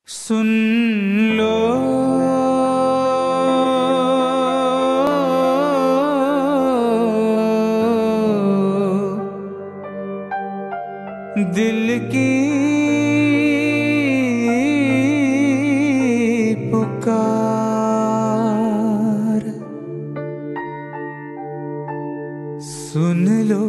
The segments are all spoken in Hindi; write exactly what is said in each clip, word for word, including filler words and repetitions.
सुन लो दिल की पुकार, सुन लो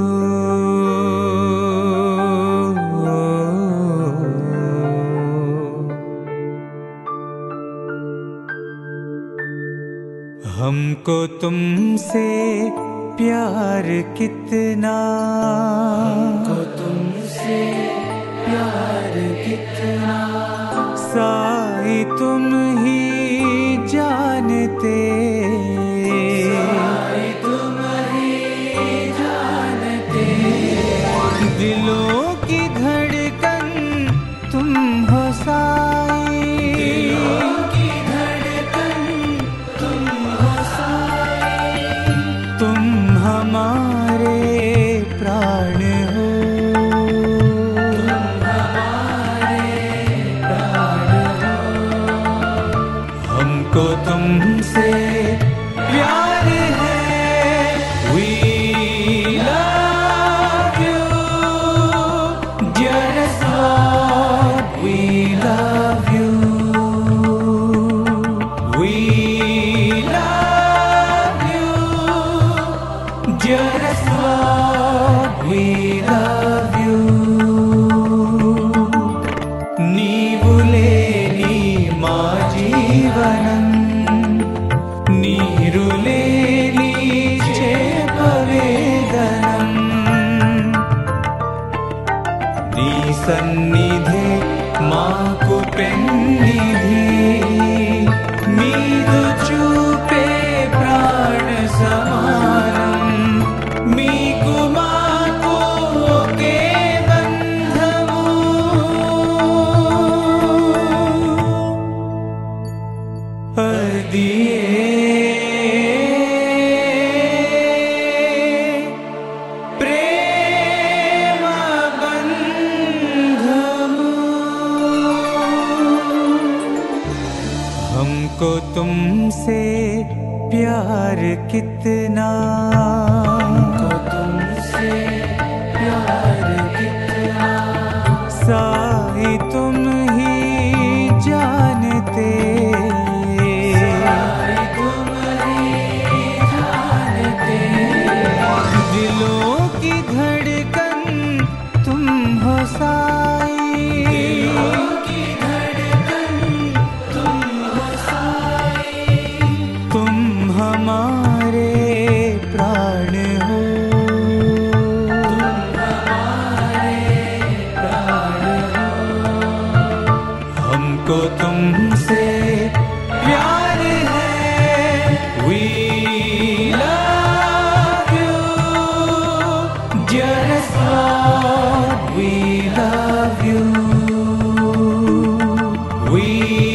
हमको तुमसे प्यार कितना, हमको तुमसे प्यार कितना, साई तुम ही जानते, साई तुम ही जानते, दिलों की धड़कन तुम हो साई, दिलों की धड़कन तुम हो साई, तुम हमारे प्राण हो, तुम हमारे प्राण हो, हमको तुमसे प्यार है, we love you, dearest Lord, we love you, we love you, dearest Lord, we love you. నీవు లేని మా జీవనం, నీరు లేని చేపవేదనం, నీ సన్నిధే మాకు పెన్నిధి, మీదు చూపే ప్రాణ సమానం, మీకు మాకు ఒకే బంధము, అదియే ప్రేమ బంధము, हमको तुमसे प्यार कितना, हमको तुमसे प्यार कितना, साई तुम ही जानते, साई तुम ही जानते, दिलों की धड़कन तुम हो साई, दिलों की धड़कन तुम हो साई, तुम हमारे प्राण हो, तुम हमारे प्राण हो, हमको तुमसे प्यार है, we love you, dearest Lord, we love you, we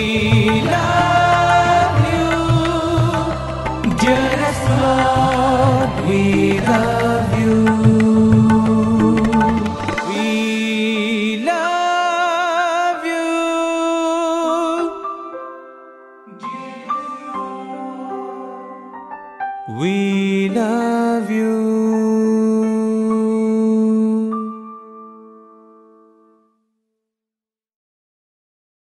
love you, dearest Lord, we love you, we love you, we love